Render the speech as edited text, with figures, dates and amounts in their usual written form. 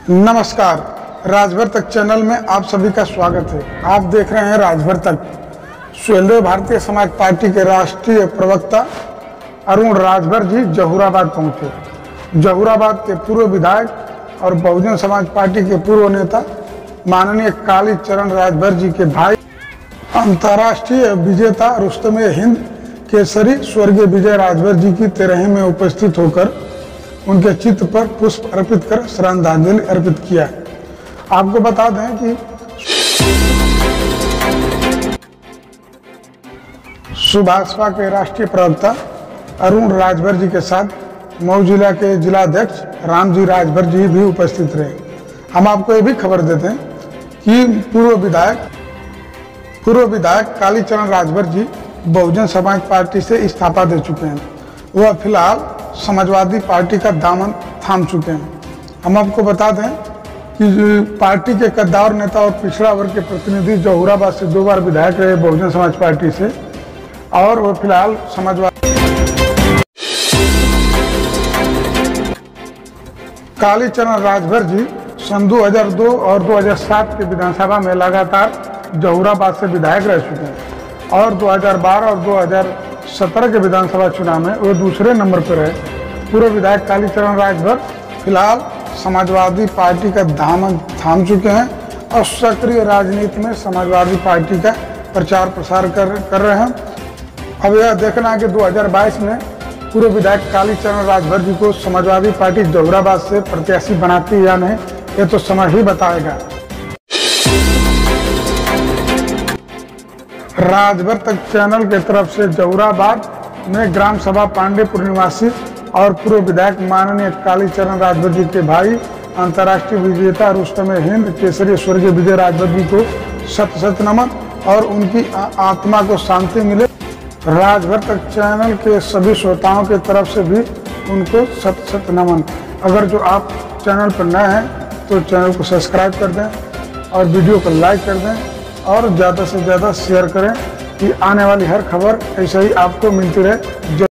नमस्कार, राजभर तक चैनल में आप सभी का स्वागत है। आप देख रहे हैं राजभर तक। सुहेलदेव भारतीय समाज पार्टी के राष्ट्रीय प्रवक्ता अरुण राजभर जी जहूराबाद पहुंचे। जहूराबाद के पूर्व विधायक और बहुजन समाज पार्टी के पूर्व नेता माननीय काली चरण राजभर जी के भाई अंतर्राष्ट्रीय विजेता रुस्तमे-ए-हिंद केसरी स्वर्गीय विजय राजभर जी की 13वीं में उपस्थित होकर उनके चित्र पर पुष्प अर्पित कर श्रद्धांजलि अर्पित किया। आपको बता दें कि सुभाषपा के राष्ट्रीय प्रवक्ता अरुण राजभर जी के साथ मऊ जिला के जिलाध्यक्ष रामजी राजभर जी भी उपस्थित रहे। हम आपको ये भी खबर देते हैं कि पूर्व विधायक काली चरण राजभर जी बहुजन समाज पार्टी से इस्तीफा दे चुके हैं। वह फिलहाल समाजवादी पार्टी का दामन थाम चुके हैं। हम आपको बता दें कि पार्टी के कद्दावर नेता और पिछड़ा वर्ग के प्रतिनिधि जहूराबाद से 2 बार विधायक रहे बहुजन समाज पार्टी से, और वह फिलहाल समाजवादी काली चरण राजभर जी सन 2002 और 2007 के विधानसभा में लगातार जहूराबाद से विधायक रह चुके हैं और 2012 और 2017 के विधानसभा चुनाव में वो दूसरे नंबर पर रहे। पूर्व विधायक काली चरण राजभर फिलहाल समाजवादी पार्टी का दामन थाम चुके हैं और सक्रिय राजनीति में समाजवादी पार्टी का प्रचार प्रसार कर रहे हैं। अब यह देखना है कि 2022 में पूर्व विधायक काली चरण राजभर जी को समाजवादी पार्टी जहूराबाद से प्रत्याशी बनाती है या नहीं, ये तो समय ही बताएगा। राजभर तक चैनल के तरफ से जहूराबाद में ग्राम सभा पांडेपुर निवासी और पूर्व विधायक माननीय काली चरण राजभर जी के भाई अंतर्राष्ट्रीय विजेता रुस्तमे-ए-हिंद केसरी स्वर्गीय विजय राजभर जी को शत शत नमन और उनकी आत्मा को शांति मिले। राजभर तक चैनल के सभी श्रोताओं के तरफ से भी उनको शत शत नमन। अगर जो आप चैनल पर नए हैं तो चैनल को सब्सक्राइब कर दें और वीडियो को लाइक कर दें और ज़्यादा से ज़्यादा शेयर करें कि आने वाली हर खबर ऐसे ही आपको मिलती रहे।